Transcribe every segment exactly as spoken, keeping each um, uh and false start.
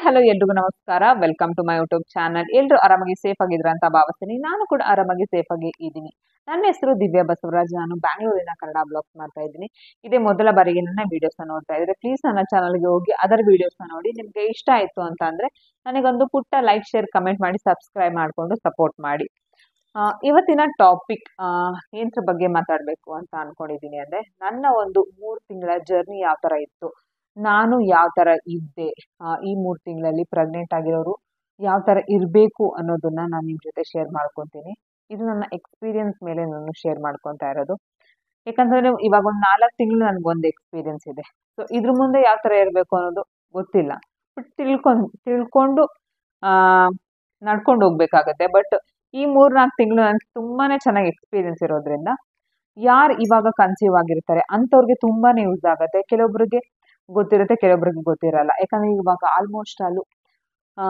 Hello ಎಲ್ರಿಗೂ ನಮಸ್ಕಾರ. Welcome to my YouTube channel. ಎಲ್ಲರೂ ಆರಾಮಾಗಿ ಸೇಫ್ ಆಗಿದ್ರ ಅಂತ ಭಾವಿಸ್ತೀನಿ. ನಾನು ಕೂಡ ಆರಾಮಾಗಿ ಸೇಫ್ ಆಗಿ ಇದ್ದೀನಿ. ನನ್ನ ಹೆಸರು ದಿವ್ಯಾ ಬಸವರಾಜ್. ನಾನು ಬ್ಯಾಂಗ್ಳೂರಿನ ಕನ್ನಡ ಬ್ಲಾಗ್ಸ್ ಮಾಡ್ತಾ ಇದ್ದೀನಿ. ಇದೇ ಮೊದಲ ಬಾರಿಗೆ ನನ್ನ ವಿಡಿಯೋಸ್ ನೋಡ್ತಾ ಇದ್ರೆ ಪ್ಲೀಸ್ ನನ್ನ ಚಾನಲ್ಗೆ ಹೋಗಿ ಅದರ ವಿಡಿಯೋಸ್ ನೋಡಿ. ನಿಮ್ಗೆ ಇಷ್ಟ ಆಯ್ತು ಅಂತ ಅಂದ್ರೆ ನನಗೊಂದು ಪುಟ್ಟ ಲೈಕ್ ಶೇರ್ ಕಮೆಂಟ್ ಮಾಡಿ ಸಬ್ಸ್ಕ್ರೈಬ್ ಮಾಡ್ಕೊಂಡು ಸಪೋರ್ಟ್ ಮಾಡಿ. ಆ, ಇವತ್ತಿನ ಟಾಪಿಕ್ ಏನ್ರ ಬಗ್ಗೆ ಮಾತಾಡ್ಬೇಕು ಅಂತ ಅನ್ಕೊಂಡಿದೀನಿ ಅಂದ್ರೆ, ನನ್ನ ಒಂದು ಮೂರ್ ತಿಂಗಳ ಜರ್ನಿ ಯಾವ ತರ ಇತ್ತು, ನಾನು ಯಾವ ತರ ಇದ್ದೆ, ಆ, ಈ ಮೂರ್ ತಿಂಗಳಲ್ಲಿ ಪ್ರೆಗ್ನೆಂಟ್ ಆಗಿರೋರು ಯಾವ ತರ ಇರ್ಬೇಕು ಅನ್ನೋದನ್ನ ನಾನು ನಿಮ್ ಜೊತೆ ಶೇರ್ ಮಾಡ್ಕೊಂತೀನಿ. ಇದು ನನ್ನ ಎಕ್ಸ್ಪೀರಿಯನ್ಸ್ ಮೇಲೆ ನಾನು ಶೇರ್ ಮಾಡ್ಕೊಂತಾ ಇರೋದು. ಯಾಕಂದ್ರೆ ಇವಾಗ ಒಂದ್ ನಾಲ್ಕು ತಿಂಗಳು ನನ್ಗೊಂದು ಎಕ್ಸ್ಪೀರಿಯನ್ಸ್ ಇದೆ. ಸೊ ಇದ್ರ ಮುಂದೆ ಯಾವ ತರ ಇರ್ಬೇಕು ಅನ್ನೋದು ಗೊತ್ತಿಲ್ಲ. ಬಟ್ ತಿಳ್ಕೊಂಡ್ ತಿಳ್ಕೊಂಡು ಆ ನಡ್ಕೊಂಡು ಹೋಗ್ಬೇಕಾಗತ್ತೆ. ಬಟ್ ಈ ಮೂರ್ ನಾಲ್ಕು ತಿಂಗಳು ನನ್ಗೆ ತುಂಬಾನೇ ಚೆನ್ನಾಗಿ ಎಕ್ಸ್ಪೀರಿಯನ್ಸ್ ಇರೋದ್ರಿಂದ ಯಾರು ಇವಾಗ ಕನ್ಸೀವ್ ಆಗಿರ್ತಾರೆ ಅಂತವ್ರಿಗೆ ತುಂಬಾನೇ ಯೂಸ್ ಆಗತ್ತೆ. ಕೆಲವೊಬ್ರಿಗೆ ಗೊತ್ತಿರುತ್ತೆ, ಕೆಲವೊಬ್ರಿಗೆ ಗೊತ್ತಿರಲ್ಲ. ಯಾಕಂದ್ರೆ ಇವಾಗ ಆಲ್ಮೋಸ್ಟ್ ಅಲ್ಲೂ ಆ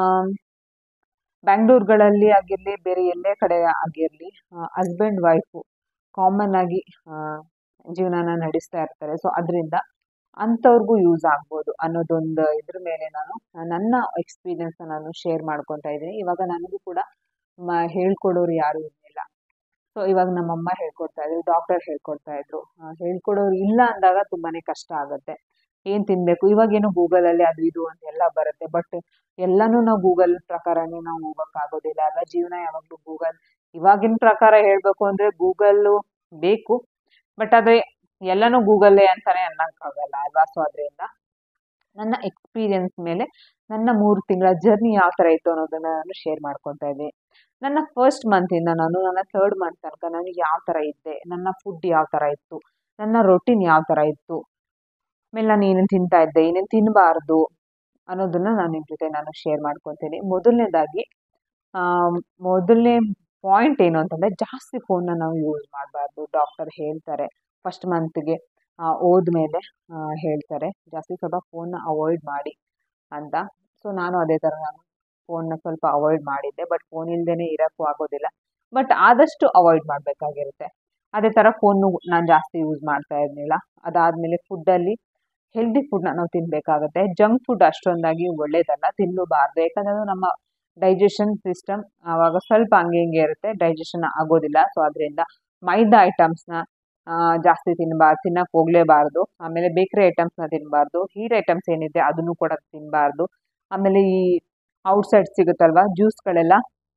ಬ್ಯಾಂಗ್ಳೂರ್ಗಳಲ್ಲಿ ಆಗಿರ್ಲಿ, ಬೇರೆ ಎಲ್ಲೇ ಕಡೆ ಆಗಿರ್ಲಿ, ಹಸ್ಬೆಂಡ್ ವೈಫು ಕಾಮನ್ ಆಗಿ ಆ ಜೀವನನ ನಡೆಸ್ತಾ ಇರ್ತಾರೆ. ಸೊ ಅದರಿಂದ ಅಂಥವ್ರಿಗೂ ಯೂಸ್ ಆಗ್ಬೋದು ಅನ್ನೋದೊಂದು ಇದ್ರ ಮೇಲೆ ನಾನು ನನ್ನ ಎಕ್ಸ್ಪೀರಿಯನ್ಸ್ ನಾನು ಶೇರ್ ಮಾಡ್ಕೊತಾ ಇದ್ದೀನಿ. ಇವಾಗ ನನಗೂ ಕೂಡ ಮ- ಹೇಳ್ಕೊಡೋರು ಯಾರು ಇರಲಿಲ್ಲ. ಸೊ ಇವಾಗ ನಮ್ಮಮ್ಮ ಹೇಳ್ಕೊಡ್ತಾ ಇದ್ರು, ಡಾಕ್ಟರ್ ಹೇಳ್ಕೊಡ್ತಾ ಇದ್ರು. ಆ, ಹೇಳ್ಕೊಡೋರು ಇಲ್ಲ ಅಂದಾಗ ತುಂಬಾನೇ ಕಷ್ಟ ಆಗತ್ತೆ. ಏನ್ ತಿನ್ಬೇಕು ಇವಾಗೇನು ಗೂಗಲ್ ಅಲ್ಲಿ ಅದು ಇದು ಅಂತ ಎಲ್ಲ ಬರುತ್ತೆ. ಬಟ್ ಎಲ್ಲಾನು ನಾವು ಗೂಗಲ್ ಪ್ರಕಾರನೇ ನಾವು ಹೋಗಕ್ ಆಗೋದಿಲ್ಲ ಅಲ್ಲ. ಜೀವನ ಯಾವಾಗ್ಲೂ ಗೂಗಲ್, ಇವಾಗಿನ ಪ್ರಕಾರ ಹೇಳ್ಬೇಕು ಅಂದ್ರೆ ಗೂಗಲ್ ಬೇಕು. ಬಟ್ ಅದೇ ಎಲ್ಲಾನು ಗೂಗಲ್ಲೇ ಅಂತಾನೆ ಅನ್ನಕ್ಕಾಗಲ್ಲ ಅಲ್ವಾ. ಸೊ ಅದರಿಂದ ನನ್ನ ಎಕ್ಸ್ಪೀರಿಯನ್ಸ್ ಮೇಲೆ ನನ್ನ ಮೂರು ತಿಂಗಳ ಜರ್ನಿ ಯಾವ ತರ ಇತ್ತು ಅನ್ನೋದನ್ನ ನಾನು ಶೇರ್ ಮಾಡ್ಕೊತಾ ಇದ್ದೀನಿ. ನನ್ನ ಫಸ್ಟ್ ಮಂತ್ ಇಂದ ನಾನು ನನ್ನ ಥರ್ಡ್ ಮಂತ್ ತನಕ ನಾನು ಯಾವ ತರ ಇದ್ದೆ, ನನ್ನ ಫುಡ್ ಯಾವ ತರ ಇತ್ತು, ನನ್ನ ರೊಟೀನ್ ಯಾವ ತರ ಇತ್ತು, ಆಮೇಲೆ ನಾನು ಏನೇನು ತಿಂತಾ ಇದ್ದೆ, ಏನೇನು ತಿನ್ನಬಾರ್ದು ಅನ್ನೋದನ್ನ ನಾನು ನಿಮ್ ಜೊತೆ ನಾನು ಶೇರ್ ಮಾಡ್ಕೊತೀನಿ. ಮೊದಲನೇದಾಗಿ ಆ ಮೊದಲನೇ ಪಾಯಿಂಟ್ ಏನು ಅಂತಂದ್ರೆ, ಜಾಸ್ತಿ ಫೋನ್ನ ನಾವು ಯೂಸ್ ಮಾಡಬಾರ್ದು. ಡಾಕ್ಟರ್ ಹೇಳ್ತಾರೆ ಫಸ್ಟ್ ಮಂತ್ಗೆ ಹೋದ್ಮೇಲೆ ಆ, ಹೇಳ್ತಾರೆ ಜಾಸ್ತಿ ಸ್ವಲ್ಪ ಫೋನ್ನ ಅವಾಯ್ಡ್ ಮಾಡಿ ಅಂತ. ಸೊ ನಾನು ಅದೇ ತರ ನಾನು ಫೋನ್ನ ಸ್ವಲ್ಪ ಅವಾಯ್ಡ್ ಮಾಡಿದ್ದೆ. ಬಟ್ ಫೋನ್ ಇಲ್ದೇನೆ ಇರಕ್ಕೂ ಆಗೋದಿಲ್ಲ. ಬಟ್ ಆದಷ್ಟು ಅವಾಯ್ಡ್ ಮಾಡ್ಬೇಕಾಗಿರುತ್ತೆ. ಅದೇ ತರ ಫೋನ್ ನಾನು ಜಾಸ್ತಿ ಯೂಸ್ ಮಾಡ್ತಾ ಇರ್ಲಿಲ್ಲ. ಅದಾದ್ಮೇಲೆ ಫುಡ್ಡಲ್ಲಿ ಹೆಲ್ದಿ ಫುಡ್ನ ನಾವು ತಿನ್ಬೇಕಾಗತ್ತೆ. ಜಂಕ್ ಫುಡ್ ಅಷ್ಟೊಂದಾಗಿ ಒಳ್ಳೇದಲ್ಲ, ತಿನ್ನಬಾರ್ದು. ಯಾಕಂದ್ರೆ ಅದು ನಮ್ಮ ಡೈಜೆಷನ್ ಸಿಸ್ಟಮ್ ಆವಾಗ ಸ್ವಲ್ಪ ಹಂಗೆ ಹಿಂಗೆ ಇರುತ್ತೆ, ಡೈಜೆಷನ್ ಆಗೋದಿಲ್ಲ. ಸೊ ಅದರಿಂದ ಮೈದಾ ಐಟಮ್ಸ್ನ ಜಾಸ್ತಿ ತಿನ್ನಬಾರ್ದು, ತಿನ್ನಕ್ ಹೋಗ್ಲೇಬಾರ್ದು. ಆಮೇಲೆ ಬೇಕರಿ ಐಟಮ್ಸ್ನ ತಿನ್ನಬಾರ್ದು. ಹೀಟ್ ಐಟಮ್ಸ್ ಏನಿದೆ ಅದನ್ನು ಕೂಡ ತಿನ್ನಬಾರ್ದು. ಆಮೇಲೆ ಈ ಔಟ್ಸೈಡ್ ಸಿಗುತ್ತಲ್ವಾ ಜ್ಯೂಸ್ಗಳೆಲ್ಲ,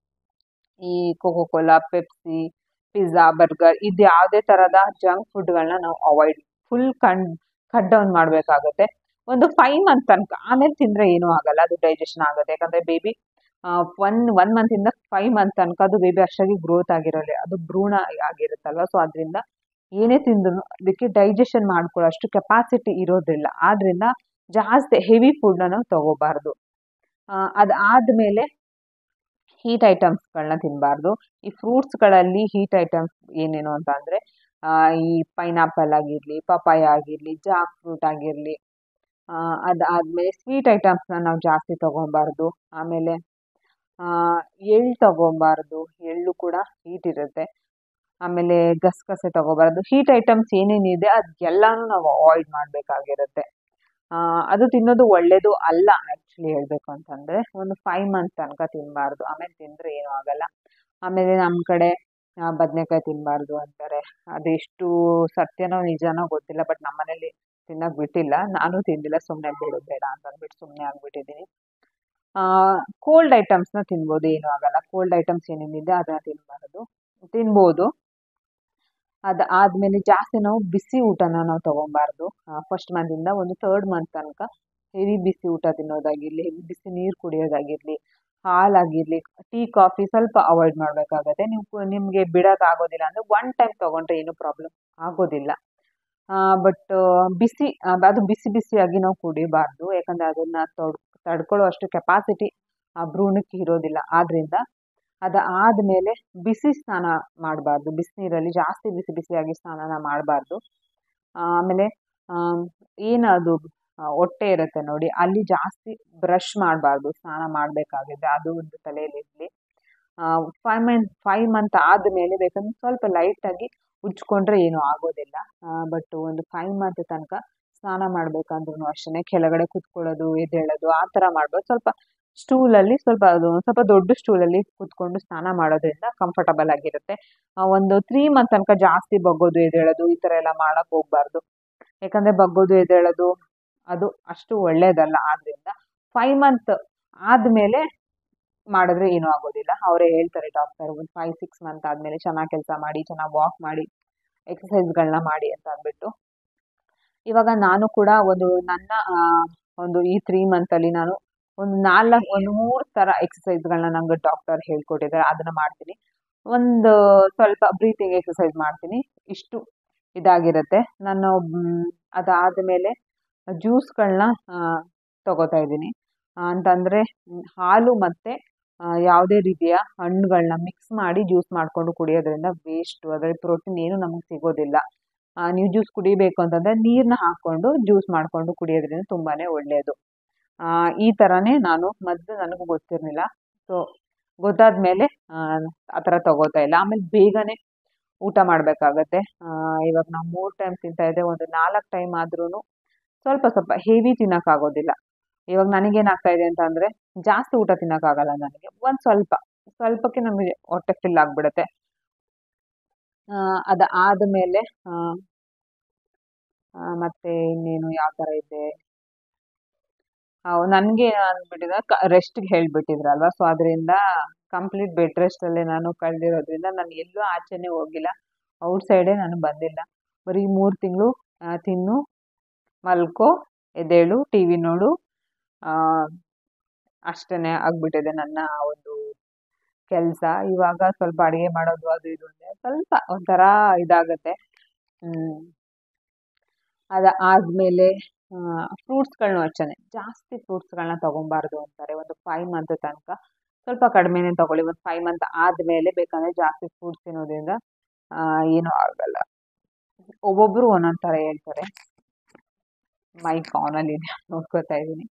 ಈ Coca Cola, Pepsi, pizza, burger, ಇದು ಯಾವುದೇ ತರದ ಜಂಕ್ ಫುಡ್ಗಳನ್ನ ನಾವು ಅವಾಯ್ಡ್ ಫುಲ್ ಕಣ್ ಕಟ್ ಡೌನ್ ಮಾಡ್ಬೇಕಾಗತ್ತೆ. ಒಂದು ಫೈವ್ ಮಂತ್ ತನಕ. ಆಮೇಲೆ ತಿಂದ್ರೆ ಏನೂ ಆಗಲ್ಲ, ಅದು ಡೈಜೆಷನ್ ಆಗುತ್ತೆ. ಯಾಕಂದ್ರೆ ಬೇಬಿ ಒನ್ ಒನ್ ಮಂತ್ ಇಂದ ಫೈವ್ ಮಂತ್ ತನಕ ಅದು ಬೇಬಿ ಅಷ್ಟಾಗಿ ಗ್ರೋತ್ ಆಗಿರೋಲ್ಲ, ಅದು ಭ್ರೂಣ ಆಗಿರುತ್ತಲ್ವ. ಸೊ ಅದರಿಂದ ಏನೇ ತಿಂದ್ರು ಅದಕ್ಕೆ ಡೈಜೆಷನ್ ಮಾಡ್ಕೊಳ್ಳೋ ಅಷ್ಟು ಕೆಪಾಸಿಟಿ ಇರೋದಿಲ್ಲ. ಆದ್ರಿಂದ ಜಾಸ್ತಿ ಹೆವಿ ಫುಡ್ನ ನಾವು ತಗೋಬಾರ್ದು. ಆ, ಅದಾದ್ಮೇಲೆ ಹೀಟ್ ಐಟಮ್ಸ್ಗಳನ್ನ ತಿನ್ನಬಾರ್ದು. ಈ ಫ್ರೂಟ್ಸ್ಗಳಲ್ಲಿ ಹೀಟ್ ಐಟಮ್ಸ್ ಏನೇನು ಅಂತ ಅಂದ್ರೆ, ಆ, ಈ ಪೈನಾಪಲ್ ಆಗಿರ್ಲಿ, ಪಪಾಯ ಆಗಿರ್ಲಿ, ಜಾಕ್ ಫ್ರೂಟ್ ಆಗಿರ್ಲಿ, ಆ, ಅದಾದ್ಮೇಲೆ ಸ್ವೀಟ್ ಐಟಮ್ಸ್ನ ನಾವು ಜಾಸ್ತಿ ತಗೊಬಾರ್ದು. ಆಮೇಲೆ ಆ ಎಳ್ಳು ತಗೊಬಾರ್ದು, ಎಳ್ಳು ಕೂಡ ಹೀಟ್ ಇರುತ್ತೆ. ಆಮೇಲೆ ಗಸಗಸೆ ತಗೋಬಾರ್ದು. ಹೀಟ್ ಐಟಮ್ಸ್ ಏನೇನಿದೆ ಅದೆಲ್ಲಾನು ನಾವು ಅವಾಯ್ಡ್ ಮಾಡ್ಬೇಕಾಗಿರುತ್ತೆ. ಆ, ಅದು ತಿನ್ನೋದು ಒಳ್ಳೇದು ಅಲ್ಲ ಆಕ್ಚುಲಿ ಹೇಳ್ಬೇಕು ಅಂತಂದ್ರೆ. ಒಂದು ಫೈವ್ ಮಂತ್ ತನಕ ತಿನ್ನಬಾರ್ದು, ಆಮೇಲೆ ತಿಂದ್ರೆ ಏನೂ ಆಗಲ್ಲ. ಆಮೇಲೆ ನಮ್ಮ ಕಡೆ ಬದನೆಕಾಯಿ ತಿನ್ನಬಾರ್ದು ಅಂತಾರೆ. ಅದೆಷ್ಟು ಸತ್ಯನೋ ನಿಜನೋ ಗೊತ್ತಿಲ್ಲ. ಬಟ್ ನಮ್ಮನೇಲಿ ತಿನ್ನಕ್ ಬಿಟ್ಟಿಲ್ಲ, ನಾನು ತಿಂದಿಲ್ಲ. ಸುಮ್ಮನೆ ಬಿಡೋದು ಬೇಡ ಅಂತ ಅಂದ್ಬಿಟ್ಟು ಸುಮ್ಮನೆ ಆಗ್ಬಿಟ್ಟಿದ್ದೀನಿ. ಆ ಕೋಲ್ಡ್ ಐಟಮ್ಸ್ನ ತಿನ್ಬೋದು, ಏನೂ ಆಗಲ್ಲ. ಕೋಲ್ಡ್ ಐಟಮ್ಸ್ ಏನೇನಿದೆ ಅದನ್ನ ತಿನ್ನಬಾರ್ದು, ತಿನ್ಬೋದು. ಅದ ಆದ್ಮೇಲೆ ಜಾಸ್ತಿ ನಾವು ಬಿಸಿ ಊಟನ ನಾವು ತಗೊಬಾರ್ದು. ಫಸ್ಟ್ ಮಂತ್ ಇಂದ ಒಂದು ಥರ್ಡ್ ಮಂತ್ ತನಕ ಹೆವಿ ಬಿಸಿ ಊಟ ತಿನ್ನೋದಾಗಿರ್ಲಿ, ಹೆವಿ ಬಿಸಿ ನೀರು ಕುಡಿಯೋದಾಗಿರ್ಲಿ, ಹಾಲಾಗಿರ್ಲಿ, ಟೀ ಕಾಫಿ ಸ್ವಲ್ಪ ಅವಾಯ್ಡ್ ಮಾಡ್ಬೇಕಾಗತ್ತೆ. ನೀವು ನಿಮ್ಗೆ ಬಿಡಕ್ ಆಗೋದಿಲ್ಲ ಅಂದ್ರೆ ಒನ್ ಟೈಮ್ ತಗೊಂಡ್ರೆ ಏನು ಪ್ರಾಬ್ಲಮ್ ಆಗೋದಿಲ್ಲ. ಬಟ್ ಬಿಸಿ ಆ, ಅದು ಬಿಸಿ ಬಿಸಿಯಾಗಿ ನಾವು ಕುಡಿಬಾರ್ದು. ಯಾಕಂದ್ರೆ ಅದನ್ನ ತೊಡ್ ತಡ್ಕೊಳ್ಳೋ ಅಷ್ಟು ಕೆಪಾಸಿಟಿ ಆ ಭ್ರೂಣಕ್ಕೆ ಇರೋದಿಲ್ಲ. ಆದ್ರಿಂದ ಅದ ಆದ್ಮೇಲೆ ಬಿಸಿ ಸ್ನಾನ ಮಾಡಬಾರ್ದು. ಬಿಸಿನೀರಲ್ಲಿ ಜಾಸ್ತಿ ಬಿಸಿ ಬಿಸಿಯಾಗಿ ಸ್ನಾನನ ಮಾಡಬಾರ್ದು. ಆಮೇಲೆ ಆಮ್, ಏನದು ಆ, ಹೊಟ್ಟೆ ಇರುತ್ತೆ ನೋಡಿ, ಅಲ್ಲಿ ಜಾಸ್ತಿ ಬ್ರಷ್ ಮಾಡಬಾರ್ದು. ಸ್ನಾನ ಮಾಡಬೇಕಾಗಿದೆ ಅದು ಒಂದು ತಲೆಯಲ್ಲಿ ಇರಲಿ. ಫೈವ್ ಮಂತ್ ಫೈವ್ ಮಂತ್ ಆದಮೇಲೆ ಬೇಕಂದ್ರೆ ಸ್ವಲ್ಪ ಲೈಟಾಗಿ ಉಜ್ಕೊಂಡ್ರೆ ಏನೂ ಆಗೋದಿಲ್ಲ. ಬಟ್ ಒಂದು ಫೈವ್ ಮಂತ್ ತನಕ ಸ್ನಾನ ಮಾಡ್ಬೇಕಂದ್ರೂ ಅಷ್ಟೇ ಕೆಳಗಡೆ ಕುತ್ಕೊಳ್ಳೋದು ಎದ್ದೇಳೋದು ಆ ಥರ ಮಾಡ್ಬೋದು. ಸ್ವಲ್ಪ ಸ್ಟೂಲಲ್ಲಿ ಸ್ವಲ್ಪ ಅದು ಸ್ವಲ್ಪ ದೊಡ್ಡ ಸ್ಟೂಲಲ್ಲಿ ಕುತ್ಕೊಂಡು ಸ್ನಾನ ಮಾಡೋದ್ರಿಂದ ಕಂಫರ್ಟಬಲ್ ಆಗಿರುತ್ತೆ. ಒಂದು ತ್ರೀ ಮಂತ್ ತನಕ ಜಾಸ್ತಿ ಬಗ್ಗೋದು ಎದ್ದೇಳೋದು ಈ ಥರ ಎಲ್ಲ ಮಾಡಕ್ ಹೋಗ್ಬಾರ್ದು. ಯಾಕಂದ್ರೆ ಬಗ್ಗೋದು ಎದ್ದೇಳೋದು ಅದು ಅಷ್ಟು ಒಳ್ಳೇದಲ್ಲ. ಆದ್ರಿಂದ ಫೈವ್ ಮಂತ್ ಆದ್ಮೇಲೆ ಮಾಡಿದ್ರೆ ಏನೂ ಆಗೋದಿಲ್ಲ. ಅವರೇ ಹೇಳ್ತಾರೆ ಡಾಕ್ಟರ್, ಒಂದು ಫೈವ್ ಸಿಕ್ಸ್ ಮಂತ್ ಆದ್ಮೇಲೆ ಚೆನ್ನಾಗಿ ಕೆಲಸ ಮಾಡಿ, ಚೆನ್ನಾಗಿ ವಾಕ್ ಮಾಡಿ, ಎಕ್ಸಸೈಸ್ಗಳನ್ನ ಮಾಡಿ ಅಂತ ಅಂದ್ಬಿಟ್ಟು. ಇವಾಗ ನಾನು ಕೂಡ ಒಂದು ನನ್ನ ಒಂದು ಈ ತ್ರೀ ಮಂತಲ್ಲಿ ನಾನು ಒಂದು ನಾಲ್ಕು ಒಂದು ಮೂರು ಥರ ಎಕ್ಸಸೈಸ್ಗಳನ್ನ ನಂಗೆ ಡಾಕ್ಟರ್ ಹೇಳ್ಕೊಟ್ಟಿದ್ದಾರೆ, ಅದನ್ನ ಮಾಡ್ತೀನಿ. ಒಂದು ಸ್ವಲ್ಪ ಬ್ರೀತಿಂಗ್ ಎಕ್ಸಸೈಸ್ ಮಾಡ್ತೀನಿ. ಇಷ್ಟು ಇದಾಗಿರುತ್ತೆ. ನಾನು ಅದಾದಮೇಲೆ ಜ್ಯೂಸ್ಗಳನ್ನ ತಗೋತಾ ಇದ್ದೀನಿ. ಅಂತಂದರೆ ಹಾಲು ಮತ್ತು ಯಾವುದೇ ರೀತಿಯ ಹಣ್ಣುಗಳನ್ನ ಮಿಕ್ಸ್ ಮಾಡಿ ಜ್ಯೂಸ್ ಮಾಡಿಕೊಂಡು ಕುಡಿಯೋದ್ರಿಂದ ವೇಸ್ಟು, ಅದರಲ್ಲಿ ಪ್ರೋಟೀನ್ ಏನು ನಮಗೆ ಸಿಗೋದಿಲ್ಲ. ನೀವು ಜ್ಯೂಸ್ ಕುಡಿಬೇಕು ಅಂತಂದರೆ ನೀರನ್ನ ಹಾಕ್ಕೊಂಡು ಜ್ಯೂಸ್ ಮಾಡಿಕೊಂಡು ಕುಡಿಯೋದ್ರಿಂದ ತುಂಬಾ ಒಳ್ಳೆಯದು. ಈ ಥರನೇ ನಾನು ಮೊದಲು ನನಗೂ ಗೊತ್ತಿರಲಿಲ್ಲ. ಸೊ ಗೊತ್ತಾದ ಮೇಲೆ ಆ ಥರ ತಗೋತಾ ಇಲ್ಲ. ಆಮೇಲೆ ಬೇಗನೆ ಊಟ ಮಾಡಬೇಕಾಗತ್ತೆ. ಇವಾಗ ನಾವು ಮೂರು ಟೈಮ್ ತಿಂತಾ ಇದ್ದೆ, ಒಂದು ನಾಲ್ಕು ಟೈಮ್ ಆದ್ರೂ ಸ್ವಲ್ಪ ಸ್ವಲ್ಪ ಹೆವಿ ತಿನ್ನೋಕ್ಕಾಗೋದಿಲ್ಲ. ಇವಾಗ ನನಗೇನಾಗ್ತಾ ಇದೆ ಅಂತ ಅಂದರೆ ಜಾಸ್ತಿ ಊಟ ತಿನ್ನೋಕ್ಕಾಗಲ್ಲ ನನಗೆ. ಒಂದು ಸ್ವಲ್ಪ ಸ್ವಲ್ಪಕ್ಕೆ ನಮಗೆ ಹೊಟ್ಟೆ ಫಿಲ್ ಆಗಿಬಿಡುತ್ತೆ. ಅದು ಆದಮೇಲೆ ಮತ್ತೆ ಇನ್ನೇನು ಯಾವ ಥರ ಇದೆ, ನನಗೆ ಅಂದ್ಬಿಟ್ಟಿದ ರೆಸ್ಟ್ಗೆ ಹೇಳಿಬಿಟ್ಟಿದ್ರಲ್ವ. ಸೊ ಅದರಿಂದ ಕಂಪ್ಲೀಟ್ ಬೆಡ್ ರೆಸ್ಟಲ್ಲೇ ನಾನು ಕಳೆದಿರೋದ್ರಿಂದ ನಾನು ಎಲ್ಲೂ ಆಚೆನೇ ಹೋಗಿಲ್ಲ, ಔಟ್ ಸೈಡೇ ನಾನು ಬಂದಿಲ್ಲ. ಬರೀ ಮೂರು ತಿಂಗಳು ತಿನ್ನು, ಮಲ್ಕೋ, ಎದ್ದೇಳು, ಟಿ ವಿ ನೋಡು, ಅಷ್ಟೇ ಆಗ್ಬಿಟ್ಟಿದೆ ನನ್ನ ಒಂದು ಕೆಲಸ. ಇವಾಗ ಸ್ವಲ್ಪ ಅಡುಗೆ ಮಾಡೋದು ಅದು ಇದು ಸ್ವಲ್ಪ ಒಂಥರ ಇದಾಗುತ್ತೆ. ಅದು ಆದಮೇಲೆ ಫ್ರೂಟ್ಸ್ಗಳನ್ನೂ ಅಷ್ಟೇ ಜಾಸ್ತಿ ಫ್ರೂಟ್ಸ್ಗಳನ್ನ ತೊಗೊಬಾರ್ದು ಅಂತಾರೆ. ಒಂದು ಫೈವ್ ಮಂತ್ ತನಕ ಸ್ವಲ್ಪ ಕಡಿಮೆನೇ ತೊಗೊಳ್ಳಿ. ಒಂದು ಫೈವ್ ಮಂತ್ ಆದಮೇಲೆ ಬೇಕಂದರೆ ಜಾಸ್ತಿ ಫ್ರೂಟ್ಸ್ ತಿನ್ನೋದ್ರಿಂದ ಏನೂ ಆಗಲ್ಲ. ಒಬ್ಬೊಬ್ಬರು ಒಂದೊಂದು ಥರ ಹೇಳ್ತಾರೆ. ಮೈಕ್ ಆನಲ್ಲಿ ನೋಡ್ಕೋತಾ ಇದ್ದೀನಿ.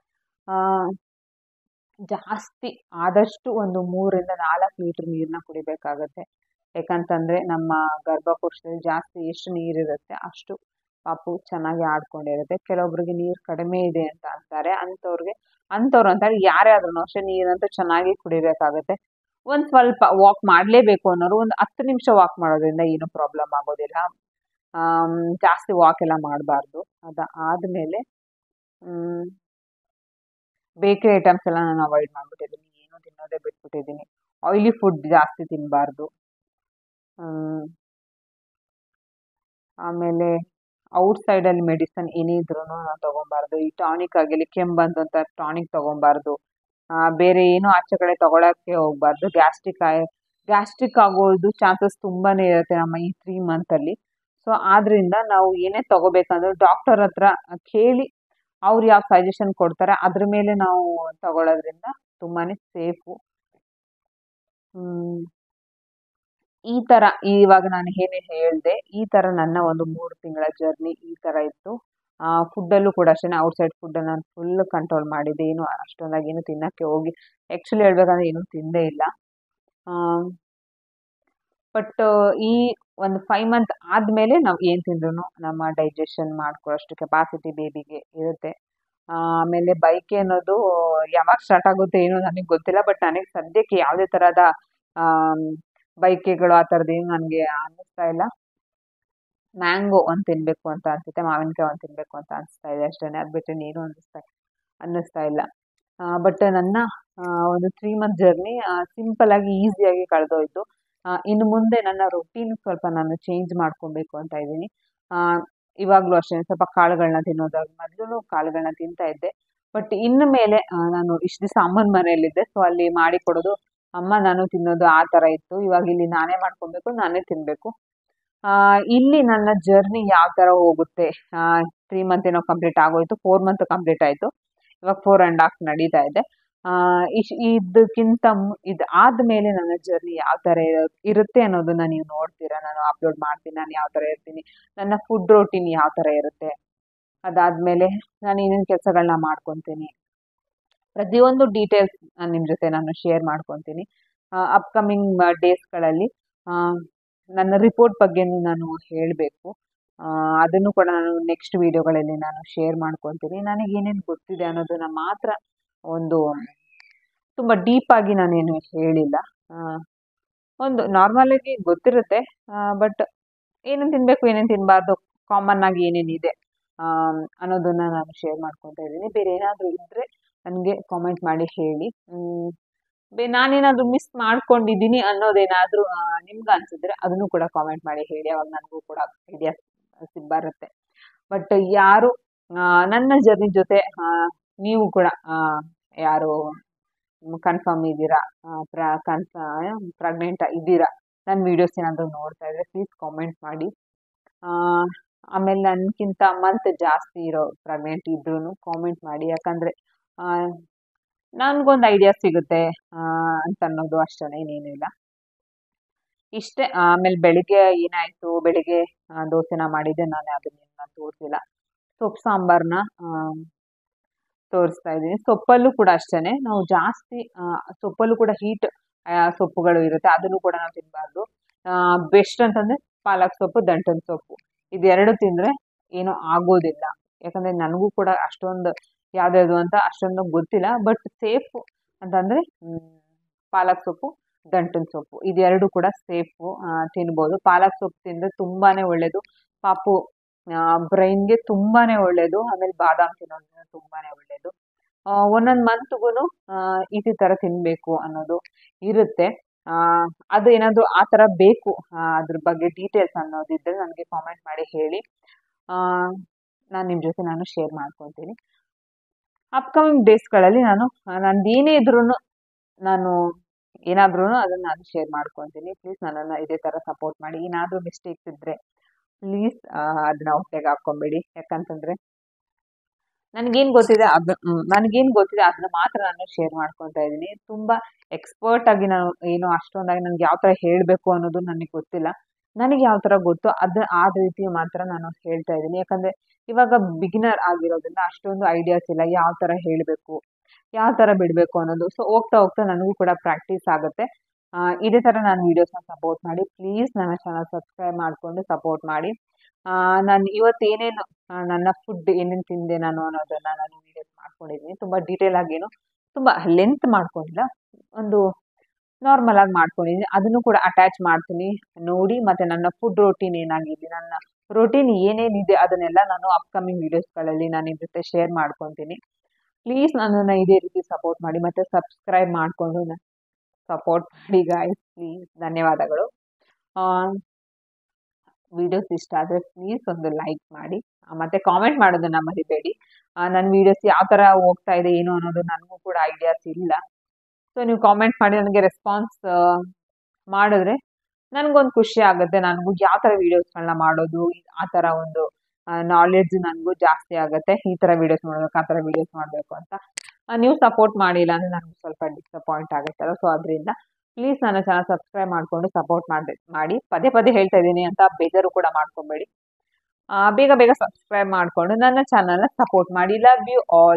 ಜಾಸ್ತಿ ಆದಷ್ಟು ಒಂದು ಮೂರರಿಂದ ನಾಲ್ಕು ಲೀಟ್ರ್ ನೀರನ್ನ ಕುಡಿಬೇಕಾಗತ್ತೆ. ಯಾಕಂತಂದರೆ ನಮ್ಮ ಗರ್ಭಕೋಶದಲ್ಲಿ ಜಾಸ್ತಿ ಎಷ್ಟು ನೀರಿರುತ್ತೆ ಅಷ್ಟು ಪಾಪು ಚೆನ್ನಾಗಿ ಆಡ್ಕೊಂಡಿರುತ್ತೆ. ಕೆಲವೊಬ್ರಿಗೆ ನೀರು ಕಡಿಮೆ ಇದೆ ಅಂತ ಅಂತಾರೆ. ಅಂಥವ್ರಿಗೆ ಅಂಥವ್ರು ಅಂತಾರೆ ಯಾರ್ಯಾದ್ರೂ ಅಷ್ಟೇ ನೀರಂತೂ ಚೆನ್ನಾಗಿ ಕುಡಿಬೇಕಾಗತ್ತೆ. ಒಂದು ಸ್ವಲ್ಪ ವಾಕ್ ಮಾಡಲೇಬೇಕು ಅನ್ನೋರು ಒಂದು ಹತ್ತು ನಿಮಿಷ ವಾಕ್ ಮಾಡೋದ್ರಿಂದ ಏನೂ ಪ್ರಾಬ್ಲಮ್ ಆಗೋದಿಲ್ಲ. ಜಾಸ್ತಿ ವಾಕ್ ಎಲ್ಲ ಮಾಡಬಾರ್ದು. ಅದು ಆದಮೇಲೆ ಬೇಕ್ರಿ ಐಟಮ್ಸ್ ಎಲ್ಲ ನಾನು ಅವಾಯ್ಡ್ ಮಾಡಿಬಿಟ್ಟಿದ್ದೀನಿ. ಏನೂ ತಿನ್ನೋದೇ ಬಿಟ್ಬಿಟ್ಟಿದ್ದೀನಿ. ಆಯಿಲಿ ಫುಡ್ ಜಾಸ್ತಿ ತಿನ್ನಬಾರ್ದು. ಆಮೇಲೆ ಔಟ್ ಸೈಡಲ್ಲಿ ಮೆಡಿಸನ್ ಏನಿದ್ರೂ ನಾವು ತೊಗೊಬಾರ್ದು. ಈ ಟಾನಿಕ್ ಆಗಿರಲಿ, ಕೆಮ್ಮು ಬಂತು ಅಂತ ಟಾನಿಕ್ ತೊಗೊಬಾರ್ದು. ಬೇರೆ ಏನೂ ಆಚೆ ಕಡೆ ತೊಗೊಳಕ್ಕೆ ಹೋಗಬಾರ್ದು. ಗ್ಯಾಸ್ಟ್ರಿಕ್ ಆಯ್ ಗ್ಯಾಸ್ಟ್ರಿಕ್ ಆಗೋದು ಚಾನ್ಸಸ್ ತುಂಬಾ ಇರುತ್ತೆ ನಮ್ಮ ಈ ತ್ರೀ ಮಂತಲ್ಲಿ. ಸೊ ಆದ್ದರಿಂದ ನಾವು ಏನೇ ತೊಗೋಬೇಕಂದ್ರೂ ಡಾಕ್ಟರ್ ಹತ್ರ ಕೇಳಿ ಅವ್ರು ಯಾವ ಸಜೆಷನ್ ಕೊಡ್ತಾರೆ ಅದ್ರ ಮೇಲೆ ನಾವು ತಗೊಳ್ಳೋದ್ರಿಂದ ತುಂಬಾ ಸೇಫು. ಈ ಥರ ಇವಾಗ ನಾನು ಏನೇ ಹೇಳಿದೆ ಈ ಥರ ನನ್ನ ಒಂದು ಮೂರು ತಿಂಗಳ ಜರ್ನಿ ಈ ಥರ ಇತ್ತು. ಫುಡ್ಡಲ್ಲೂ ಕೂಡ ಅಷ್ಟೇ ಔಟ್ಸೈಡ್ ಫುಡ್ಡನ್ನು ನಾನು ಫುಲ್ ಕಂಟ್ರೋಲ್ ಮಾಡಿದ್ದೆ. ಏನು ಅಷ್ಟೊಂದಾಗಿ ಏನು ತಿನ್ನೋಕ್ಕೆ ಹೋಗಿ ಆ್ಯಕ್ಚುಲಿ ಹೇಳ್ಬೇಕಂದ್ರೆ ಏನೂ ತಿಂದೇ ಇಲ್ಲ. ಬಟ್ ಈ ಒಂದು ಫೈವ್ ಮಂತ್ ಆದಮೇಲೆ ನಾವು ಏನು ತಿಂದ್ರೂ ನಮ್ಮ ಡೈಜೆಷನ್ ಮಾಡ್ಕೊಳ್ಳೋಷ್ಟು ಕೆಪಾಸಿಟಿ ಬೇಬಿಗೆ ಇರುತ್ತೆ. ಆಮೇಲೆ ಬೈಕೆ ಅನ್ನೋದು ಯಾವಾಗ ಸ್ಟಾರ್ಟ್ ಆಗುತ್ತೆ ಏನೋ ನನಗೆ ಗೊತ್ತಿಲ್ಲ. ಬಟ್ ನನಗೆ ಸದ್ಯಕ್ಕೆ ಯಾವುದೇ ಥರದ ಬೈಕೆಗಳು ಆ ಥರದ್ದು ಏನು ನನಗೆ ಅನ್ನಿಸ್ತಾ ಇಲ್ಲ. ಮ್ಯಾಂಗೋ ಒಂದು ತಿನ್ನಬೇಕು ಅಂತ ಅನಿಸುತ್ತೆ, ಮಾವಿನಕಾಯಿ ಒಂದು ತಿನ್ನಬೇಕು ಅಂತ ಅನಿಸ್ತಾ ಇದೆ ಅಷ್ಟೇ. ಅದು ಬಿಟ್ಟರೆ ಏನೂ ಅನ್ನಿಸ್ತಾ ಅನ್ನಿಸ್ತಾ ಇಲ್ಲ. ಬಟ್ ನನ್ನ ಒಂದು ತ್ರೀ ಮಂತ್ ಜರ್ನಿ ಸಿಂಪಲ್ಲಾಗಿ ಈಸಿಯಾಗಿ ಕಳೆದೋಯ್ತು. ಇನ್ನು ಮುಂದೆ ನನ್ನ ರೊಟೀನ್ ಸ್ವಲ್ಪ ನಾನು ಚೇಂಜ್ ಮಾಡ್ಕೊಬೇಕು ಅಂತ ಇದ್ದೀನಿ. ಇವಾಗಲೂ ಅಷ್ಟೇ ಸ್ವಲ್ಪ ಕಾಳುಗಳನ್ನ ತಿನ್ನೋದಾಗಿ, ಮೊದಲು ಕಾಳುಗಳನ್ನ ತಿಂತಾ ಇದ್ದೆ. ಬಟ್ ಇನ್ನು ಮೇಲೆ ನಾನು ಇಷ್ಟು ದಿವಸ ಅಮ್ಮನ ಮನೆಯಲ್ಲಿದ್ದೆ. ಸೊ ಅಲ್ಲಿ ಮಾಡಿ ಕೊಡೋದು ಅಮ್ಮ ನಾನು ತಿನ್ನೋದು ಆ ಥರ ಇತ್ತು. ಇವಾಗ ಇಲ್ಲಿ ನಾನೇ ಮಾಡ್ಕೊಬೇಕು, ನಾನೇ ತಿನ್ನಬೇಕು. ಇಲ್ಲಿ ನನ್ನ ಜರ್ನಿ ಯಾವ ಥರ ಹೋಗುತ್ತೆ, ತ್ರೀ ಮಂತ್ ಏನೋ ಕಂಪ್ಲೀಟ್ ಆಗೋಯ್ತು, ಫೋರ್ ಮಂತ್ ಕಂಪ್ಲೀಟ್ ಆಯಿತು. ಇವಾಗ ಫೋರ್ ಆ್ಯಂಡ್ ಹಾಫ್ ನಡೀತಾ ಇದೆ. ಇಶ್ ಇದಕ್ಕಿಂತ ಇದು ಆದಮೇಲೆ ನನ್ನ ಜರ್ನಿ ಯಾವ ಥರ ಇರುತ್ತೆ ಅನ್ನೋದನ್ನ ನೀವು ನೋಡ್ತೀರಾ. ನಾನು ಅಪ್ಲೋಡ್ ಮಾಡ್ತೀನಿ ನಾನು ಯಾವ ಥರ ಇರ್ತೀನಿ, ನನ್ನ ಫುಡ್ ರೋಟೀನ್ ಯಾವ ಥರ ಇರುತ್ತೆ. ಅದಾದಮೇಲೆ ನಾನು ಏನೇನು ಕೆಲಸಗಳನ್ನ ಮಾಡ್ಕೊತೀನಿ, ಪ್ರತಿಯೊಂದು ಡೀಟೇಲ್ಸ್ ನಿಮ್ಮ ಜೊತೆ ನಾನು ಶೇರ್ ಮಾಡ್ಕೊತೀನಿ. ಅಪ್ಕಮಿಂಗ್ ಡೇಸ್ಗಳಲ್ಲಿ ನನ್ನ ರಿಪೋರ್ಟ್ ಬಗ್ಗೆನೂ ನಾನು ಹೇಳಬೇಕು. ಅದನ್ನು ಕೂಡ ನಾನು ನೆಕ್ಸ್ಟ್ ವೀಡಿಯೋಗಳಲ್ಲಿ ನಾನು ಶೇರ್ ಮಾಡ್ಕೊತೀನಿ. ನನಗೆ ಏನೇನು ಗೊತ್ತಿದೆ ಅನ್ನೋದನ್ನ ಮಾತ್ರ ಒಂದು ತುಂಬ ಡೀಪಾಗಿ ನಾನೇನು ಹೇಳಿಲ್ಲ. ಒಂದು ನಾರ್ಮಲಾಗಿ ಗೊತ್ತಿರುತ್ತೆ, ಬಟ್ ಏನೇನು ತಿನ್ನಬೇಕು ಏನೇನು ತಿನ್ನಬಾರ್ದು ಕಾಮನ್ ಆಗಿ ಏನೇನಿದೆ ಅನ್ನೋದನ್ನ ನಾನು ಶೇರ್ ಮಾಡ್ಕೊತಾ ಇದ್ದೀನಿ. ಬೇರೆ ಏನಾದರೂ ಇದ್ದರೆ ನನಗೆ ಕಾಮೆಂಟ್ ಮಾಡಿ ಹೇಳಿ. ಬೇ ನಾನೇನಾದರೂ ಮಿಸ್ ಮಾಡ್ಕೊಂಡಿದ್ದೀನಿ ಅನ್ನೋದೇನಾದರೂ ನಿಮ್ಗೆ ಅನ್ಸಿದ್ರೆ ಅದನ್ನು ಕೂಡ ಕಾಮೆಂಟ್ ಮಾಡಿ ಹೇಳಿ. ಅವಾಗ ನನಗೂ ಕೂಡ ಐಡಿಯಾ ಬರುತ್ತೆ. ಬಟ್ ಯಾರು ನನ್ನ ಜರ್ನಿ ಜೊತೆ ನೀವು ಕೂಡ ಯಾರು ಕನ್ಫರ್ಮ್ ಇದ್ದೀರಾ, ಪ್ರ ಕನ್ಫ ಪ್ರೆಗ್ನೆಂಟ್ ಇದ್ದೀರಾ, ನನ್ನ ವೀಡಿಯೋಸ್ ಏನಾದರೂ ನೋಡ್ತಾ ಇದ್ರೆ ಪ್ಲೀಸ್ ಕಾಮೆಂಟ್ ಮಾಡಿ. ಆಮೇಲೆ ನನಗಿಂತ ಮಂತ್ ಜಾಸ್ತಿ ಇರೋ ಪ್ರೆಗ್ನೆಂಟ್ ಇದ್ರೂ ಕಾಮೆಂಟ್ ಮಾಡಿ. ಯಾಕಂದರೆ ನನಗೊಂದು ಐಡಿಯಾ ಸಿಗುತ್ತೆ ಅಂತ ಅನ್ನೋದು ಅಷ್ಟೇ, ಇನ್ನೇನಿಲ್ಲ. ಇಷ್ಟೇ. ಆಮೇಲೆ ಬೆಳಿಗ್ಗೆ ಏನಾಯಿತು, ಬೆಳಿಗ್ಗೆ ದೋಸೆನ ಮಾಡಿದ್ದೆ, ನಾನು ಅದನ್ನ ತೋರಿಸಿಲ್ಲ. ಸೊಪ್ಪು ಸಾಂಬಾರನ್ನ ತೋರಿಸ್ತಾ ಇದ್ದೀನಿ. ಸೊಪ್ಪಲ್ಲೂ ಕೂಡ ಅಷ್ಟೇ, ನಾವು ಜಾಸ್ತಿ ಸೊಪ್ಪಲ್ಲೂ ಕೂಡ ಹೀಟ್ ಸೊಪ್ಪುಗಳು ಇರುತ್ತೆ, ಅದನ್ನು ಕೂಡ ನಾವು ತಿನ್ನಬಾರ್ದು. ಬೆಸ್ಟ್ ಅಂತಂದರೆ ಪಾಲಕ್ ಸೊಪ್ಪು, ದಂಟನ ಸೊಪ್ಪು, ಇದೆರಡು ತಿಂದರೆ ಏನೂ ಆಗೋದಿಲ್ಲ. ಯಾಕಂದರೆ ನನಗೂ ಕೂಡ ಅಷ್ಟೊಂದು ಯಾವ್ದ್ಯಾವುದು ಅಂತ ಅಷ್ಟೊಂದು ಗೊತ್ತಿಲ್ಲ. ಬಟ್ ಸೇಫು ಅಂತಂದರೆ ಪಾಲಕ್ ಸೊಪ್ಪು, ದಂಟನ ಸೊಪ್ಪು, ಇದೆರಡು ಕೂಡ ಸೇಫು, ತಿನ್ಬೋದು. ಪಾಲಕ್ ಸೊಪ್ಪು ತಿಂದರೆ ತುಂಬಾ ಒಳ್ಳೆಯದು, ಪಾಪು ಬ್ರೈನ್ಗೆ ತುಂಬಾ ಒಳ್ಳೆಯದು. ಆಮೇಲೆ ಬಾದಾಮ್ ತಿನ್ನೋದ್ರಿಂದ ತುಂಬಾ ಒಳ್ಳೆಯದು. ಒಂದೊಂದು ಮಂತ್ಗೂ ಇದೇ ಥರ ತಿನ್ನಬೇಕು ಅನ್ನೋದು ಇರುತ್ತೆ. ಅದು ಏನಾದರೂ ಆ ಥರ ಬೇಕು, ಅದ್ರ ಬಗ್ಗೆ ಡೀಟೇಲ್ಸ್ ಅನ್ನೋದಿದ್ದರೆ ನನಗೆ ಕಾಮೆಂಟ್ ಮಾಡಿ ಹೇಳಿ. ನಾನು ನಿಮ್ಮ ಜೊತೆ ನಾನು ಶೇರ್ ಮಾಡ್ಕೊತೀನಿ. ಅಪ್ಕಮಿಂಗ್ ಡೇಸ್ಗಳಲ್ಲಿ ನಾನು ನಂದು ಏನೇ ಇದ್ರೂ ನಾನು ಏನಾದ್ರೂ ಅದನ್ನು ನಾನು ಶೇರ್ ಮಾಡ್ಕೊತೀನಿ. ಪ್ಲೀಸ್ ನನ್ನನ್ನು ಇದೇ ಥರ ಸಪೋರ್ಟ್ ಮಾಡಿ. ಏನಾದರೂ ಮಿಸ್ಟೇಕ್ಸ್ ಇದ್ದರೆ ಪ್ಲೀಸ್ ಅದನ್ನ ಹೊಟ್ಟೆಗೆ ಹಾಕ್ಕೊಂಬೇಡಿ. ಯಾಕಂತಂದರೆ ನನಗೇನು ಗೊತ್ತಿದೆ ಅದು ನನಗೇನು ಗೊತ್ತಿದೆ ಅದನ್ನ ಮಾತ್ರ ನಾನು ಶೇರ್ ಮಾಡ್ಕೊತಾ ಇದ್ದೀನಿ. ತುಂಬ ಎಕ್ಸ್ಪರ್ಟ್ ಆಗಿ ನಾನು ಏನೋ ಅಷ್ಟೊಂದಾಗಿ ನನಗೆ ಯಾವ ಥರ ಹೇಳಬೇಕು ಅನ್ನೋದು ನನಗೆ ಗೊತ್ತಿಲ್ಲ. ನನಗೆ ಯಾವ ಥರ ಗೊತ್ತೋ ಅದು ಆ ರೀತಿ ಮಾತ್ರ ನಾನು ಹೇಳ್ತಾ ಇದ್ದೀನಿ. ಯಾಕಂದರೆ ಇವಾಗ ಬಿಗಿನರ್ ಆಗಿರೋದ್ರಿಂದ ಅಷ್ಟೊಂದು ಐಡಿಯಾಸ್ ಇಲ್ಲ, ಯಾವ ಥರ ಹೇಳಬೇಕು, ಯಾವ ಥರ ಬಿಡಬೇಕು ಅನ್ನೋದು. ಸೊ ಹೋಗ್ತಾ ಹೋಗ್ತಾ ನನಗೂ ಕೂಡ ಪ್ರಾಕ್ಟೀಸ್ ಆಗುತ್ತೆ. ಇದೇ ಥರ ನಾನು ವೀಡಿಯೋಸ್ನ ಸಪೋರ್ಟ್ ಮಾಡಿ. ಪ್ಲೀಸ್ ನನ್ನ ಚಾನಲ್ ಸಬ್ಸ್ಕ್ರೈಬ್ ಮಾಡಿಕೊಂಡು ಸಪೋರ್ಟ್ ಮಾಡಿ. ನಾನು ಇವತ್ತೇನೇನು ನನ್ನ ಫುಡ್ ಏನೇನು ತಿಂದೆ ನಾನು ಅನ್ನೋದನ್ನು ನಾನು ವೀಡಿಯೋಸ್ ಮಾಡ್ಕೊಂಡಿದ್ದೀನಿ. ತುಂಬ ಡೀಟೇಲ್ ಆಗೇನು ತುಂಬ ಲೆಂತ್ ಮಾಡ್ಕೊಂಡಿಲ್ಲ, ಒಂದು ನಾರ್ಮಲ್ ಆಗಿ ಮಾಡ್ಕೊಂಡಿದ್ದೀನಿ. ಅದನ್ನು ಕೂಡ ಅಟ್ಯಾಚ್ ಮಾಡ್ತೀನಿ ನೋಡಿ. ಮತ್ತು ನನ್ನ ಫುಡ್ ರೋಟೀನ್ ಏನಾಗಿದೆ, ನನ್ನ ರೋಟೀನ್ ಏನೇನಿದೆ ಅದನ್ನೆಲ್ಲ ನಾನು ಅಪ್ಕಮಿಂಗ್ ವೀಡಿಯೋಸ್ಗಳಲ್ಲಿ ನಾನು ನಿಮ್ಮ ಜೊತೆ ಶೇರ್ ಮಾಡ್ಕೊತೀನಿ. ಪ್ಲೀಸ್ ನನ್ನನ್ನು ಇದೇ ರೀತಿ ಸಪೋರ್ಟ್ ಮಾಡಿ ಮತ್ತು ಸಬ್ಸ್ಕ್ರೈಬ್ ಮಾಡಿಕೊಂಡು ಸಪೋರ್ಟ್ ಮಾಡಿ ಗಾಯ್ಸ್, ಪ್ಲೀಸ್. ಧನ್ಯವಾದಗಳು. ವಿಡಿಯೋಸ್ ಇಷ್ಟ ಆದರೆ ಪ್ಲೀಸ್ ಒಂದು ಲೈಕ್ ಮಾಡಿ ಮತ್ತು ಕಾಮೆಂಟ್ ಮಾಡೋದನ್ನು ಮರಿಬೇಡಿ. ನನ್ನ ವೀಡಿಯೋಸ್ ಯಾವ ಥರ ಹೋಗ್ತಾ ಇದೆ ಏನು ಅನ್ನೋದು ನನಗೂ ಕೂಡ ಐಡಿಯಾಸ್ ಇಲ್ಲ. ಸೊ ನೀವು ಕಾಮೆಂಟ್ ಮಾಡಿ ನನಗೆ ರೆಸ್ಪಾನ್ಸ್ ಮಾಡಿದ್ರೆ ನನಗೊಂದು ಖುಷಿ ಆಗುತ್ತೆ. ನನಗೂ ಯಾವ ಥರ ವೀಡಿಯೋಸ್ಗಳನ್ನ ಮಾಡೋದು, ಆ ಥರ ಒಂದು ನಾಲೆಡ್ಜ್ ನನಗೂ ಜಾಸ್ತಿ ಆಗುತ್ತೆ. ಈ ಥರ ವೀಡಿಯೋಸ್ ಮಾಡಬೇಕು, ಆ ಥರ ವೀಡಿಯೋಸ್ ಮಾಡಬೇಕು ಅಂತ. ನೀವು ಸಪೋರ್ಟ್ ಮಾಡಿಲ್ಲ ಅಂದರೆ ನನಗೂ ಸ್ವಲ್ಪ ಡಿಸಪಾಯಿಂಟ್ ಆಗುತ್ತಲ್ಲ. ಸೊ ಅದರಿಂದ ಪ್ಲೀಸ್ ನನ್ನ ಚಾನಲ್ ಸಬ್ಸ್ಕ್ರೈಬ್ ಮಾಡಿಕೊಂಡು ಸಪೋರ್ಟ್ ಮಾಡಿ ಮಾಡಿ ಪದೇ ಪದೇ ಹೇಳ್ತಾ ಇದ್ದೀನಿ ಅಂತ ಬೇಜಾರು ಕೂಡ ಮಾಡ್ಕೊಬೇಡಿ. ಬೇಗ ಬೇಗ ಸಬ್ಸ್ಕ್ರೈಬ್ ಮಾಡಿಕೊಂಡು ನನ್ನ ಚಾನಲ್ನ ಸಪೋರ್ಟ್ ಮಾಡಿ. Love you all.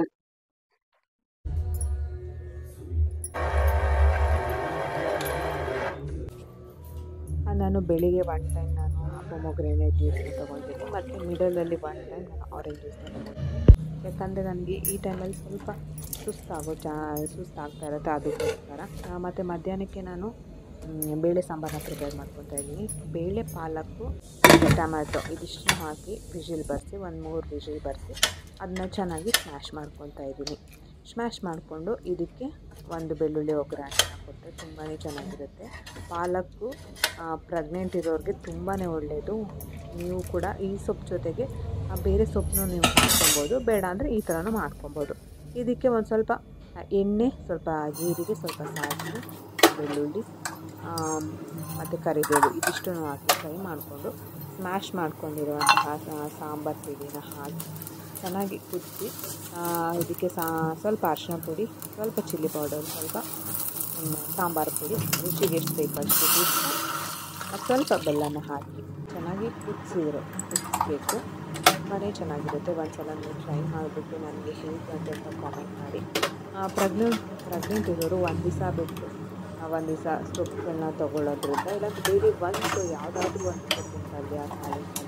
ನಾನು ಬೆಳಿಗ್ಗೆ ಒನ್ ಟೈಮ್ ನಾನು ಪೊಮೊಗ್ರೆನೇಟ್ ಜ್ಯೂಸ್ನ ತೊಗೊಳ್ತೀನಿ ಮತ್ತು ಮಿಡಲಲ್ಲಿ ಒನ್ ಟೈಮ್ ನಾನು ಆರೆಂಜ್ ಜ್ಯೂಸ್ನ ತೊಗೊಳ್ತೀನಿ. ಯಾಕಂದರೆ ನನಗೆ ಈ ಟೈಮಲ್ಲಿ ಸ್ವಲ್ಪ ಸುಸ್ತಾಗೋ ಚಾ ಸುಸ್ತಾಗ್ತಾ ಇರುತ್ತೆ, ಅದಕ್ಕೋಸ್ಕರ. ಮತ್ತು ಮಧ್ಯಾಹ್ನಕ್ಕೆ ನಾನು ಬೇಳೆ ಸಾಂಬಾರನ್ನ ಪ್ರಿಪೇರ್ ಮಾಡ್ಕೊತಾ ಇದ್ದೀನಿ. ಬೇಳೆ, ಪಾಲಕ್ಕು, ಟೊಮ್ಯಾಟೊ ಇದಿಷ್ಟು ಹಾಕಿ ವಿಜಿಲ್ ಬರೆಸಿ ಒಂದು ಮೂರು ವಿಜಿಲ್ ಬರೆಸಿ ಅದನ್ನ ಚೆನ್ನಾಗಿ ಸ್ಮ್ಯಾಶ್ ಮಾಡ್ಕೊತಾ ಇದ್ದೀನಿ. ಸ್ಮ್ಯಾಶ್ ಮಾಡಿಕೊಂಡು ಇದಕ್ಕೆ ಒಂದು ಬೆಳ್ಳುಳ್ಳಿ ಒಗ್ಗರಣೆ ಹಾಕ್ಕೊಟ್ರೆ ತುಂಬಾ ಚೆನ್ನಾಗಿರುತ್ತೆ. ಪಾಲಕ್ಕು ಪ್ರೆಗ್ನೆಂಟ್ ಇರೋರಿಗೆ ತುಂಬಾ ಒಳ್ಳೆಯದು. ನೀವು ಕೂಡ ಈ ಸೊಪ್ಪು ಜೊತೆಗೆ ಬೇರೆ ಸೊಪ್ಪನ್ನು ನೀವು ಹಾಕ್ಕೊಬೋದು, ಬೇಡ ಅಂದರೆ ಈ ಥರನೂ ಮಾಡ್ಕೊಬೋದು. ಇದಕ್ಕೆ ಒಂದು ಸ್ವಲ್ಪ ಎಣ್ಣೆ, ಸ್ವಲ್ಪ ಜೀರಿಗೆ, ಸ್ವಲ್ಪ ಸಾಸಿವೆ, ಬೆಳ್ಳುಳ್ಳಿ ಮತ್ತು ಕರಿಬೇವು ಇದಿಷ್ಟನ್ನು ಹಾಕಿ ಫ್ರೈ ಮಾಡಿಕೊಂಡು ಸ್ಮ್ಯಾಶ್ ಮಾಡ್ಕೊಂಡಿರುವಂತಹ ಸಾಂಬಾರು ಪುಡಿನ ಹಾಕಿ ಚೆನ್ನಾಗಿ ಕುದಿಸಿ ಇದಕ್ಕೆ ಸಾ ಸ್ವಲ್ಪ ಅರಿಶಿನ ಪುಡಿ, ಸ್ವಲ್ಪ ಚಿಲ್ಲಿ ಪೌಡರ್, ಸ್ವಲ್ಪ ಸಾಂಬಾರು ಪುಡಿ, ರುಚಿಗೆ ಎಷ್ಟು ಬೇಕು ಅಷ್ಟು ಕುದಿಸಿ ಸ್ವಲ್ಪ ಬೆಲ್ಲನ ಹಾಕಿ ಚೆನ್ನಾಗಿ ಕುದಿಸಿದ್ರು ಕುದಿಸ್ಬೇಕು. ತುಂಬಾ ಚೆನ್ನಾಗಿರುತ್ತೆ. ಒಂದು ಸಲ ನೀವು ಟ್ರೈ ಮಾಡಿಬಿಟ್ಟು ನನಗೆ ಹೇಗೆ ಅಂತ ಕಾಮೆಂಟ್ ಮಾಡಿ. ಪ್ರೆಗ್ನೆಂಟ್ ಪ್ರೆಗ್ನೆಂಟ್ ಇರೋರು ಒಂದು ದಿವಸ ಬಿಟ್ಟು ಒಂದು ದಿವಸ ಸೊಪ್ಪುಗಳನ್ನ ತೊಗೊಳ್ಳೋದ್ರಿಂದ, ಇಲ್ಲಾಂದರೆ ಡೈಲಿ ಒಂದು ಯಾವುದಾದ್ರೂ ಒಂದು ಸೊಪ್ಪಿನ ಪಲ್ಯ, ಕಾಳಿನ ಪಲ್ಯ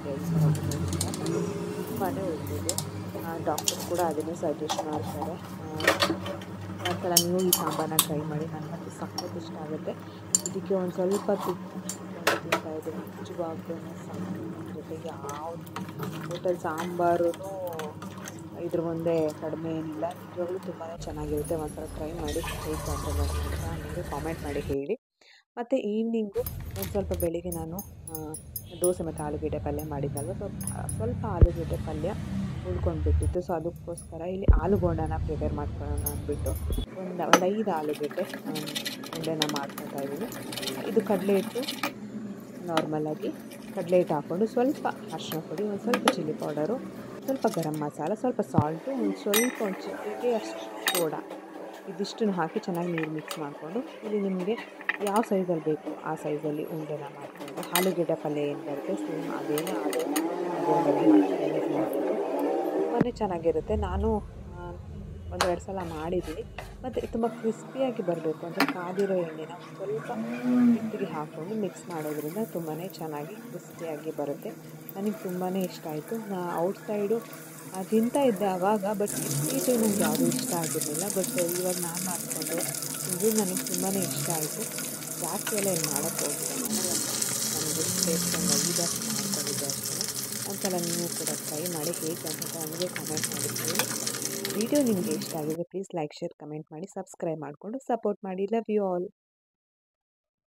ಎರಡು ಸಾವಿರ ತುಂಬಾ ಒಳ್ಳೆಯದು. ಡಾಕ್ಟರ್ ಕೂಡ ಅದನ್ನೇ ಸಜೆಸ್ಟ್ ಮಾಡ್ತಾರೆ. ಒಂದ್ಸಲ ನೀವು ಈ ಸಾಂಬಾರನ್ನ ಟ್ರೈ ಮಾಡಿ, ನನಗಂತೂ ಸಖತ್ ಇಷ್ಟ ಆಗುತ್ತೆ. ಇದಕ್ಕೆ ಒಂದು ಸ್ವಲ್ಪ ತುಪ್ಪ ತಿಂತಾ ಇದ್ದೀನಿ, ನಿಜವಾಗ್ಲೂ ಸಖತ್ ಜೊತೆಗೆ ಯಾವುದು ಹೋಟೆಲ್ ಸಾಂಬಾರು ಇದ್ರ ಮುಂದೆ ಕಡಿಮೆ ಏನಿಲ್ಲ. ನಿಜವಾಗ್ಲೂ ತುಂಬಾ ಚೆನ್ನಾಗಿರುತ್ತೆ. ಒಂದ್ಸಲ ಟ್ರೈ ಮಾಡಿ, ಹೇಗೆ ಬಂತು ಅಂತ ನನಗೆ ಕಾಮೆಂಟ್ ಮಾಡಿ ಹೇಳಿ. ಮತ್ತು ಈವ್ನಿಂಗು ಒಂದು ಸ್ವಲ್ಪ ಬೆಳಿಗ್ಗೆ ನಾನು ದೋಸೆ ಮತ್ತು ಆಲೂಗೆಡ್ಡೆ ಪಲ್ಯ ಮಾಡಿದ್ದಲ್ವ, ಸ್ವಲ್ಪ ಸ್ವಲ್ಪ ಆಲೂಗೆಡ್ಡೆ ಪಲ್ಯ ಉಳ್ಕೊಂಡ್ಬಿಟ್ಟಿತ್ತು. ಸೊ ಅದಕ್ಕೋಸ್ಕರ ಇಲ್ಲಿ ಆಲೂ ಬೋಂಡನ ಪ್ರಿಪೇರ್ ಮಾಡ್ಕೊಳ್ಳೋಣ ಅಂದ್ಬಿಟ್ಟು ಒಂದು ಒಂದು ಐದು ಆಲೂಗೆಡ್ಡೆ ಉಂಡೆನ ಮಾಡ್ಕೊತಾ ಇದ್ದೀನಿ. ಇದು ಕಡಲೆ ಹಿಟ್ಟು, ನಾರ್ಮಲಾಗಿ ಕಡಲೆ ಹಿಟ್ಟು ಹಾಕ್ಕೊಂಡು ಸ್ವಲ್ಪ ಅರಿಶಿನ ಪುಡಿ, ಒಂದು ಸ್ವಲ್ಪ ಚಿಲ್ಲಿ ಪೌಡರು, ಸ್ವಲ್ಪ ಗರಂ ಮಸಾಲ, ಸ್ವಲ್ಪ ಸಾಲ್ಟು, ಒಂದು ಸ್ವಲ್ಪ ಒಂದು ಚಿಟಿಕೆ ಅಷ್ಟು ಸೋಡಾ, ಇದಿಷ್ಟನ್ನು ಹಾಕಿ ಚೆನ್ನಾಗಿ ನೀರು ಮಿಕ್ಸ್ ಮಾಡಿಕೊಂಡು, ಇಲ್ಲಿ ನಿಮಗೆ ಯಾವ ಸೈಜಲ್ಲಿ ಬೇಕು ಆ ಸೈಜಲ್ಲಿ ಉಂಡೆನ ಮಾಡಿಕೊಂಡು ಆಲೂಗೆಡ್ಡೆ ಪಲ್ಯ ಏನು ಬರುತ್ತೆ ಸೇಮ್ ಅದೇನೇ ಆಲೂ ಬೋಂಡಲ್ಲಿ ಯೂಸ್ ಮಾಡಿಕೊಂಡು ತುಂಬಾ ಚೆನ್ನಾಗಿರುತ್ತೆ. ನಾನು ಒಂದು ಎರಡು ಸಲ ಮಾಡಿದ್ದೀನಿ. ಮತ್ತು ತುಂಬ ಕ್ರಿಸ್ಪಿಯಾಗಿ ಬರಬೇಕು ಅಂದರೆ ಕಾದಿರೋ ಎಣ್ಣೆನ ಸ್ವಲ್ಪ ಹಿಟ್ಟಿಗೆ ಹಾಕ್ಕೊಂಡು ಮಿಕ್ಸ್ ಮಾಡೋದ್ರಿಂದ ತುಂಬಾ ಚೆನ್ನಾಗಿ ಕ್ರಿಸ್ಪಿಯಾಗಿ ಬರುತ್ತೆ. ನನಗೆ ತುಂಬಾ ಇಷ್ಟ ಆಯಿತು. ನಾ ಔಟ್ಸೈಡು ತಿಂತಾ ಇದ್ದೆ ಆವಾಗ, ಬಟ್ ಇತ್ತೀಚೆಗೆ ನನಗೆ ಯಾವುದೂ ಇಷ್ಟ ಆಗಿರಲಿಲ್ಲ. ಬಟ್ ಇವಾಗ ನಾನು ಮಾಡಿಕೊಂಡು ತಿಂದು ನನಗೆ ತುಂಬಾ ಇಷ್ಟ ಆಯಿತು. ಜಾಸ್ತಿ ಎಲ್ಲ ಏನು ಮಾಡೋಕ್ಕೆ ಹೋಗಿಲ್ಲ ನಾನು, ನನಗೆ ಟೇಸ್ಟನ್ನು ಐದಷ್ಟು ಮಾಡ್ಕೊಂಡಿದ್ದೆ ಅಷ್ಟೇ. ಒಂದ್ಸಲ ನೀವು ಕೂಡ ಟ್ರೈ ಮಾಡಿ, ಹೇಗೆ ಅಂತ ನನಗೆ ಕಮೆಂಟ್ ಮಾಡಿ ಹೇಳಿ. ವಿಡಿಯೋ ನಿಮಗೆ ಇಷ್ಟ ಆಗಿದ್ರೆ ಪ್ಲೀಸ್ ಲೈಕ್, ಶೇರ್, ಕಮೆಂಟ್ ಮಾಡಿ, ಸಬ್ಸ್ಕ್ರೈಬ್ ಮಾಡಿಕೊಂಡು ಸಪೋರ್ಟ್ ಮಾಡಿ. Love you all.